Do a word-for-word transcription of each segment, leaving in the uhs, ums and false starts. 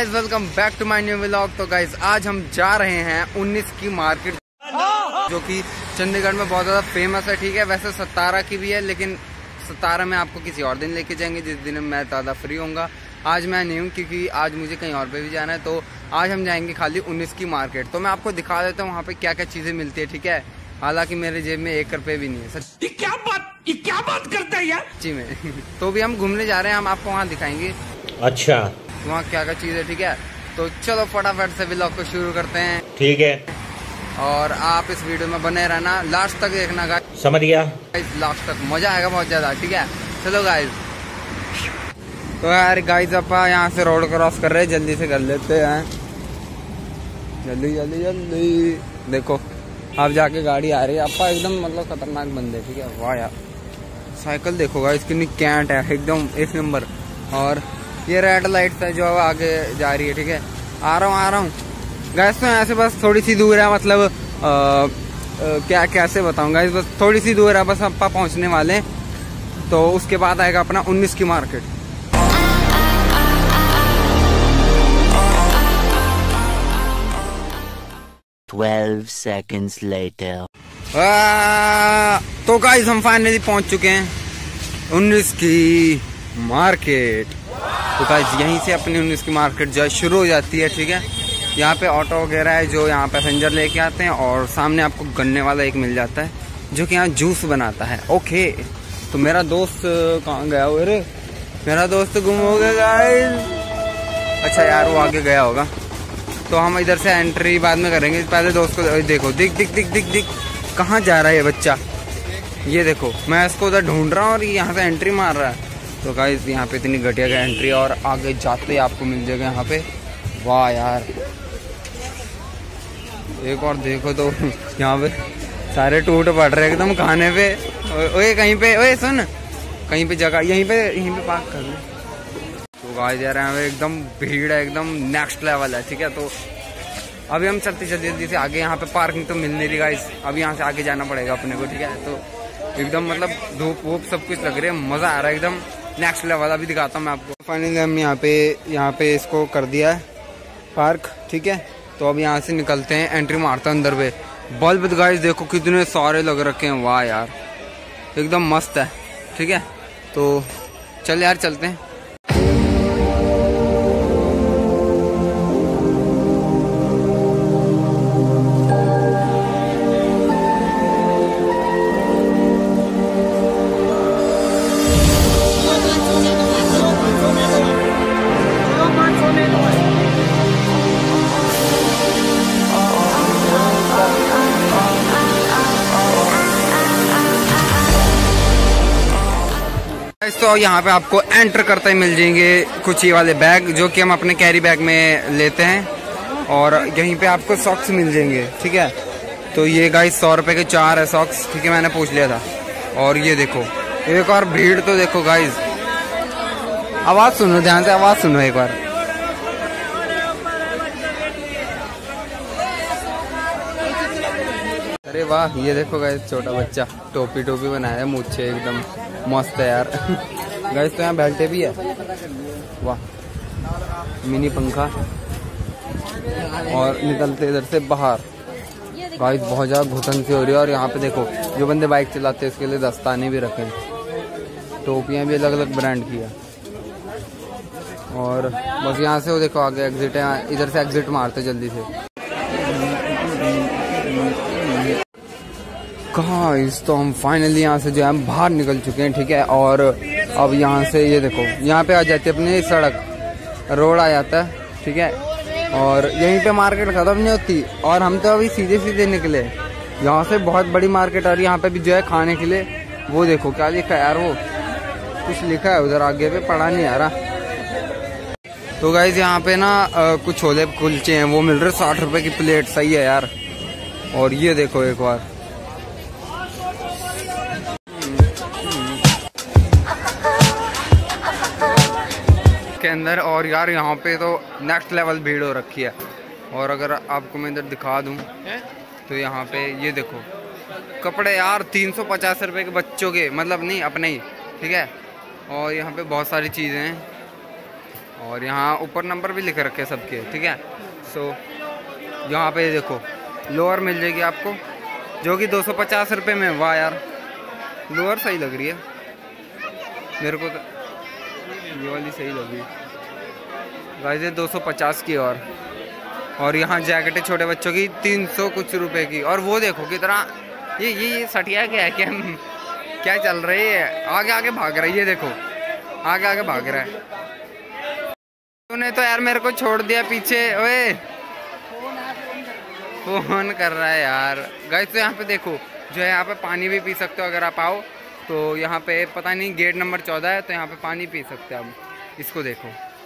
Guys, welcome back to my new vlog. तो guys आज हम जा रहे हैं उन्नीस की मार्केट, जो कि चंडीगढ़ में बहुत ज़्यादा फेमस है। ठीक है, वैसे सतारा की भी है, लेकिन सतारा में आपको किसी और दिन लेके जाएंगे जिस दिन मैं ज़्यादा फ्री होऊंगा। आज मैं नहीं हूँ क्योंकि आज मुझे कहीं और पे भी जाना है। तो आज हम जाएंगे खाली उन्नीस की मार्केट। तो मैं आपको दिखा देता हूँ वहाँ पे क्या क्या चीज़ें मिलती है। ठीक है, हालांकि मेरे जेब में एक रुपये भी नहीं है। सच, ये क्या बात ये क्या बात करता है यार सच्ची में। तो भी हम घूमने जा रहे हैं, हम आपको वहाँ दिखाएंगे अच्छा वहाँ क्या क्या चीज़ है। ठीक है, तो चलो फटाफट से व्लॉग को शुरू करते हैं। ठीक है, और आप इस वीडियो में बने रहना, लास्ट तक देखना गाइस। समझ गया। लास्ट तक मजा आएगा बहुत ज्यादा। ठीक है, चलो गाइस। तो यार गाइस आप यहाँ से रोड क्रॉस कर रहे हैं, जल्दी से कर लेते हैं, जल्दी जल्दी जल्दी। देखो आप जाके गाड़ी आ रही है, आपका एकदम मतलब खतरनाक बंदे। ठीक है, वाह यार साइकिल देखो गाइस कितनी कैंट है, एकदम एक नंबर। और ये रेड लाइट है जो आगे जा रही है। ठीक है, आ रहा हूँ आ रहा हूँ गाइस। तो यहाँ से बस थोड़ी सी दूर है, मतलब आ, आ, क्या कैसे बताऊँ गाइस, बस थोड़ी सी दूर है, बस अपा पहुँचने वाले हैं। तो उसके बाद आएगा अपना उन्नीस की मार्केट। twelve seconds later. आ, तो गाइस हम फाइनली पहुंच चुके हैं उन्नीस की मार्केट। तो गाइस यहीं से अपनी उन्नीस की मार्केट जो है शुरू हो जाती है। ठीक है, यहाँ पे ऑटो वगैरह है जो यहाँ पैसेंजर लेके आते हैं, और सामने आपको गन्ने वाला एक मिल जाता है जो कि यहाँ जूस बनाता है। ओके, तो मेरा दोस्त कहाँ गया? अरे मेरा दोस्त गुम हो गया गाइस। अच्छा यार वो आगे गया होगा, तो हम इधर से एंट्री बाद में करेंगे। पहले दोस्त को देखो, दिख दिख दिख दिख दिख कहाँ जा रहा है ये बच्चा। ये देखो मैं इसको उधर ढूंढ रहा हूँ और यहाँ से एंट्री मार रहा है। तो गाइस यहाँ पे इतनी घटिया का एंट्री, और आगे जाते ही आपको मिल जाएगा यहाँ पे। वाह यार, एक और देखो तो यहाँ पे सारे टूट पड़ रहे एकदम खाने पे। ओए कहीं पे, ओए सुन, कहीं पे जगह यहीं पे यहीं पे पार्क कर ले। तो गाइस यार यहाँ पे एकदम भीड़ है, एकदम नेक्स्ट लेवल है। ठीक है, तो अभी हम चलते जल्दी जल्दी से आगे। यहाँ पे पार्किंग तो मिल नहीं रही गाइस, अब यहाँ से आगे जाना पड़ेगा अपने को। ठीक है, तो एकदम मतलब धूप वूप सब कुछ लग रही है, मजा आ रहा है एकदम नेक्स्ट लेवल। अभी दिखाता हूँ मैं आपको। फाइनली हम यहाँ पे यहाँ पे इसको कर दिया है पार्क। ठीक है, तो अब यहाँ से निकलते हैं, एंट्री मारते हैं अंदर पे। बल्ब गाइस देखो कितने सारे लग रखे हैं, वाह यार एकदम मस्त है। ठीक है, तो चल यार चलते हैं। तो यहाँ पे आपको एंटर करते ही मिल जाएंगे कुछ ये वाले बैग जो कि हम अपने कैरी बैग में लेते हैं, और यहीं पे आपको सॉक्स मिल जाएंगे। ठीक है, तो ये गाइस सौ रुपए के चार है सॉक्स। ठीक है, मैंने पूछ लिया था। और ये देखो एक और भीड़ तो देखो गाइस, आवाज सुनो ध्यान से, आवाज सुनो एक बार। अरे वाह, ये देखो गाइस छोटा बच्चा टोपी टोपी बनाया है, मुझे एकदम मस्त है यार। गाइस तो यहाँ बेल्टे भी है, वाह मिनी पंखा। और निकलते इधर से बाहर गाइस बहुत ज्यादा घुटन सी हो रही है। और यहाँ पे देखो जो बंदे बाइक चलाते हैं उसके लिए दस्ताने भी रखे हैं, टोपियाँ भी अलग अलग ब्रांड की है। और बस यहाँ से वो देखो आगे एग्जिट है, इधर से एग्जिट मारते जल्दी से। गाइस तो हम फाइनली यहाँ से जो है बाहर निकल चुके हैं। ठीक है, और अब यहाँ से ये देखो यहाँ पे आ जाती है अपनी सड़क, रोड आ जाता है। ठीक है, और यहीं पे मार्केट खत्म नहीं होती, और हम तो अभी सीधे सीधे निकले यहाँ से। बहुत बड़ी मार्केट, और यहाँ पे भी जो है खाने के लिए वो देखो क्या लिखा है यार, वो कुछ लिखा है उधर आगे पे, पढ़ा नहीं आ रहा। तो गाइस यहाँ पे ना कुछ छोले कुलचे हैं, वो मिल रहे साठ रुपए की प्लेट, सही है यार। और ये देखो एक बार के अंदर, और यार यहाँ पे तो नेक्स्ट लेवल भीड़ हो रखी है। और अगर आपको मैं इधर दिखा दूँ तो यहाँ पे ये देखो कपड़े यार तीन सौ पचास रुपये के बच्चों के, मतलब नहीं अपने ही। ठीक है, और यहाँ पे बहुत सारी चीज़ें हैं, और यहाँ ऊपर नंबर भी लिख रखे हैं सबके, ठीक है। सो यहाँ पे देखो लोअर मिल जाएगी आपको जो कि दो सौ पचास रुपये में। वाह यार, लोअर सही लग रही है मेरे को तो, ये वाली सही लग रही है गाइस, दो सौ पचास की। और और यहाँ जैकेटें छोटे बच्चों की तीन सौ कुछ रुपए की। और वो देखो कितना ये ये ये सटिया क्या है, क्या क्या चल रही है, आगे आगे भाग रही है, देखो आगे आगे भाग रहा है। तूने तो यार मेरे को छोड़ दिया पीछे, ओए फोन कर रहा है यार। गाइस तो यहाँ पे देखो जो है, यहाँ पे पानी भी पी सकते हो अगर आप आओ तो। यहाँ पे पता नहीं गेट नंबर चौदह है, तो यहाँ पे पानी पी सकते हैं आप। इसको देखो,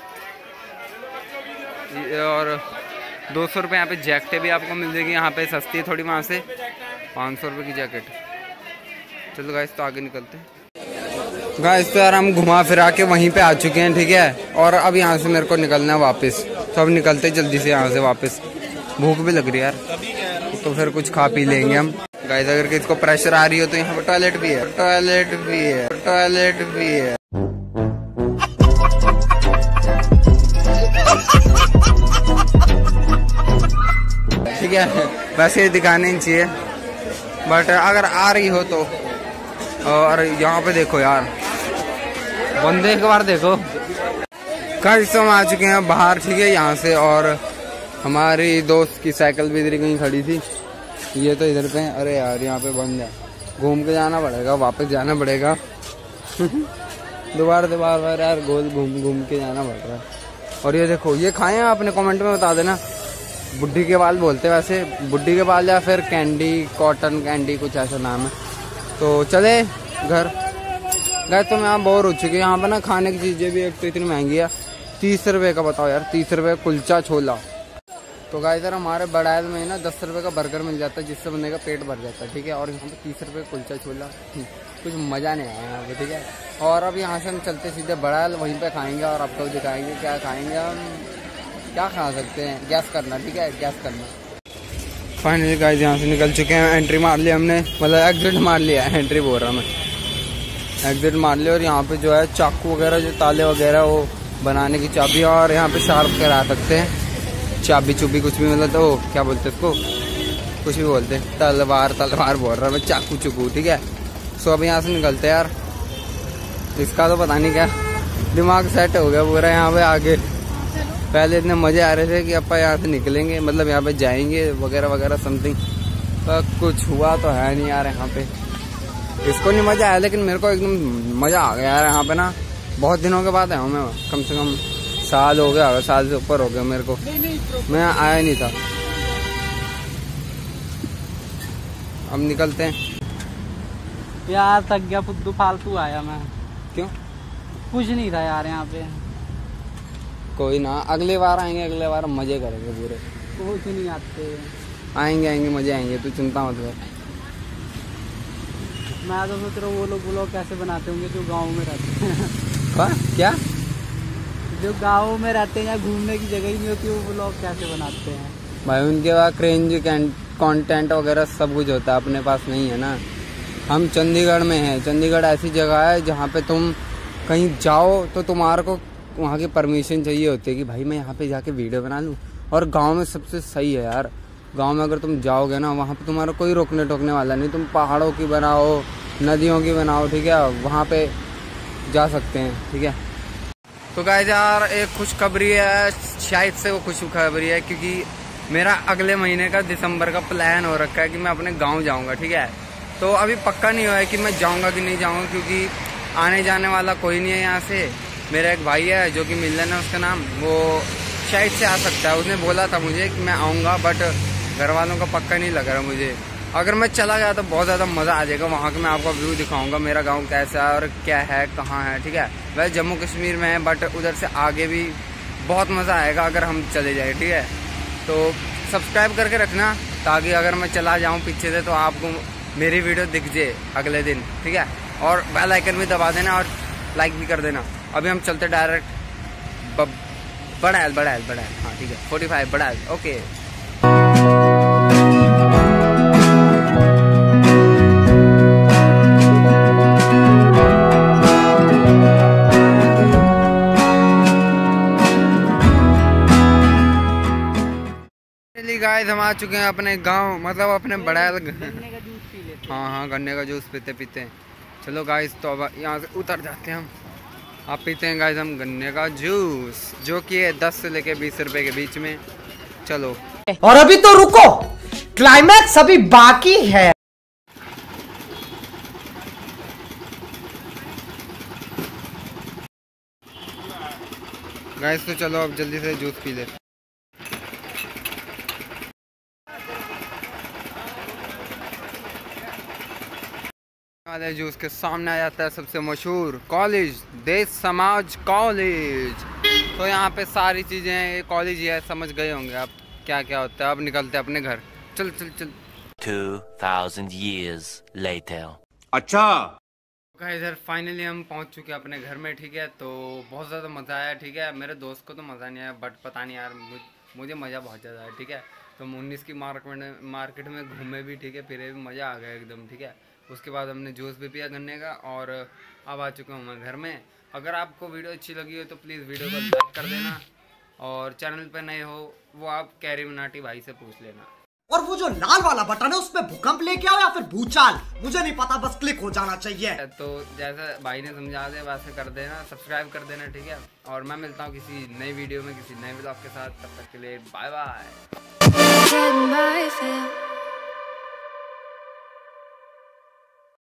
और दो सौ रुपये यहाँ पे जैकेटें भी आपको मिल जाएगी। यहाँ पे सस्ती है थोड़ी, वहाँ से पाँच सौ रुपये की जैकेट। चलो गाइस तो आगे निकलते हैं। गाइस तो यार हम घुमा फिरा के वहीं पे आ चुके हैं, ठीक है। और अब यहाँ से मेरे को निकलना है वापस, तो अब निकलते जल्दी से यहाँ से वापस। भूख भी लग रही है यार, तो फिर कुछ खा पी लेंगे हम। गाइस अगर किसको प्रेशर आ रही हो तो यहाँ पे टॉयलेट भी है, टॉयलेट भी है, टॉयलेट भी है। ठीक है, वैसे ये दिखाने नहीं चाहिए, बट अगर आ रही हो तो। और यहाँ पे देखो यार, बंदे एक बार देखो। गाइस हम आ चुके हैं बाहर, ठीक है, यहाँ से। और हमारी दोस्त की साइकिल भी इधर कहीं खड़ी थी, ये तो इधर पे। अरे यार यहाँ पे बंद है, घूम के जाना पड़ेगा, वापस जाना पड़ेगा। दोबारा दोबारा बार यार गोल घूम घूम के जाना पड़ रहा है। और ये देखो, ये खाए हैं आपने, कमेंट में बता देना। बुड्ढी के बाल बोलते हैं वैसे, बुड्ढी के बाल या फिर कैंडी, कॉटन कैंडी कुछ ऐसा नाम है। तो चले घर। गए तो मैं यहाँ बोर हो चुकी, यहाँ पर ना खाने की चीज़ें भी एक तो इतनी महंगी है। तीस रुपये का, बताओ यार, तीस रुपये कुलचा छोला। तो गाइस यार हमारे बड़ाइल में ना दस रुपये का बर्गर मिल जाता है, जिससे बंदे का पेट भर जाता है, ठीक है। और यहाँ पे तीस रुपये कुलचा छोला, कुछ मज़ा नहीं आया यहाँ पे, ठीक है। और अब यहाँ से हम चलते सीधे बड़ाइल, वहीं पे खाएंगे और आपको दिखाएंगे क्या खाएंगे हम, क्या खा सकते हैं। गैस करना, ठीक है, गैस करना। फाइनली गाइस यहाँ से निकल चुके हैं, एंट्री मार लिया हमने, मतलब एग्जिट मार लिया, एंट्री बोल रहा मैं, एग्जिट मार लिया। और यहाँ पे जो है चाकू वगैरह, जो ताले वगैरह, वो बनाने की चाबी, और यहाँ पे शार्प करा सकते हैं, चाबी चुबी कुछ भी, मतलब तो क्या बोलते हैं इसको, कुछ भी बोलते हैं, तलवार तलवार बोल रहा मैं, चाकू चुकू, ठीक है। सो अब यहाँ से निकलते हैं यार। इसका तो पता नहीं क्या दिमाग सेट हो गया पूरा यहाँ पे आगे। पहले इतने मजे आ रहे थे कि अपन यहाँ से निकलेंगे, मतलब यहाँ पे जाएंगे वगैरह वगैरह समथिंग, पर कुछ हुआ तो है नहीं यार यहाँ पे। इसको नहीं मजा आया, लेकिन मेरे को एकदम मजा आ गया यार यहाँ पे ना। बहुत दिनों के बाद आया हूँ मैं, कम से कम साल हो गया, साल से ऊपर हो गया मेरे को, मैं आया नहीं था। अब निकलते हैं यार, थक गया, फुद्दू फालतू आया मैं। क्यों? कुछ नहीं था यार यहाँ पे। कोई ना, अगले बार आएंगे, अगले बार मजे करेंगे पूरे। कुछ नहीं आते, आएंगे आएंगे मजे आएंगे, तू चिंता मत कर। मैं तो सोच रहा हूँ वो लोग ब्लॉग कैसे बनाते होंगे जो गाँव में रहते हैं। क्या? जो गाँव में रहते हैं या घूमने की जगह ही नहीं होती, वो ब्लॉग कैसे बनाते हैं भाई? उनके पास क्रेंज कंटेंट वगैरह सब कुछ होता है, अपने पास नहीं है ना। हम चंडीगढ़ में हैं, चंडीगढ़ ऐसी जगह है जहाँ पे तुम कहीं जाओ तो तुम्हारे को वहाँ की परमिशन चाहिए होती है कि भाई मैं यहाँ पे जाके वीडियो बना लूँ। और गांव में सबसे सही है यार, गांव में अगर तुम जाओगे ना, वहाँ पे तुम्हारा कोई रोकने टोकने वाला नहीं। तुम पहाड़ों की बनाओ, नदियों की बनाओ, ठीक है, वहाँ पे जा सकते हैं, ठीक है। तो गाइस यार एक खुशखबरी है, शायद से वो खुशखबरी है, क्योंकि मेरा अगले महीने का दिसंबर का प्लान हो रखा है कि मैं अपने गाँव जाऊँगा, ठीक है। तो अभी पक्का नहीं हुआ है कि मैं जाऊँगा कि नहीं जाऊँगा, क्योंकि आने जाने वाला कोई नहीं है यहाँ से। मेरा एक भाई है जो कि मिलन है उसका नाम, वो शायद से आ सकता है। उसने बोला था मुझे कि मैं आऊँगा, बट घर वालों का पक्का नहीं लग रहा मुझे। अगर मैं चला गया तो बहुत ज़्यादा मज़ा आ जाएगा, वहाँ का मैं आपको व्यू दिखाऊंगा, मेरा गांव कैसा है और क्या है, कहाँ है, ठीक है। वैसे जम्मू कश्मीर में है, बट उधर से आगे भी बहुत मज़ा आएगा अगर हम चले जाए, ठीक है। तो सब्सक्राइब करके रखना, ताकि अगर मैं चला जाऊँ पीछे से तो आपको मेरी वीडियो दिख जाए अगले दिन, ठीक है। और बेल आइकन भी दबा देना और लाइक भी कर देना। अभी हम चलते डायरेक्ट बड़ाइल बड़ाइल बड़ाइल हाँ ठीक है, फोर्टी फाइव बड़ाइल, ओके। फाइनली गाइस हम आ चुके हैं अपने गांव, मतलब अपने बड़ैल। गन्ने का जूस पी लेते हैं। हाँ हाँ गन्ने का जूस पीते पीते। चलो गाइस तो अब यहाँ से उतर जाते हैं हम। आप पीते हैं गाइस हम गन्ने का जूस, जो कि है दस से लेके बीस रुपए के बीच में। चलो और अभी तो रुको, क्लाइमैक्स अभी बाकी है। गाइस तो चलो अब जल्दी से जूस पी ले। वाले जूस के सामने आ जाता है सबसे मशहूर कॉलेज, देश समाज कॉलेज। तो यहाँ पे सारी चीजें कॉलेज ही है, समझ गए होंगे आप क्या क्या होता है। अब निकलते हैं अपने घर। चल चल चल। Two thousand years later. अच्छा इधर फाइनली हम पहुंच चुके हैं अपने घर में, ठीक है। तो बहुत ज़्यादा मज़ा आया, ठीक है। मेरे दोस्त को तो मज़ा नहीं आया, बट पता नहीं यार मुझ, मुझे मज़ा बहुत ज़्यादा आया, ठीक है। तो हम उन्नीस की मार्केट मार्केट में घूमे भी, ठीक है, फिरे भी, मज़ा आ गया एकदम, ठीक है। उसके बाद हमने जूस भी पिया गन्ने का, और अब आ चुका हूँ मैं घर में। अगर आपको वीडियो अच्छी लगी हो तो प्लीज़ वीडियो को लाइक कर देना, और चैनल पर नए हो वो आप कैरी मनाटी भाई से पूछ लेना। और वो जो लाल वाला बटन है उसमें भूकंप लेके आओ या फिर भूचाल, मुझे नहीं पता, बस क्लिक हो जाना चाहिए। तो जैसा भाई ने समझा दिया वैसे कर देना, सब्सक्राइब कर देना, ठीक है। और मैं मिलता हूँ किसी नई वीडियो में किसी नए व्लॉग के साथ, तब तक के लिए बाय बाय।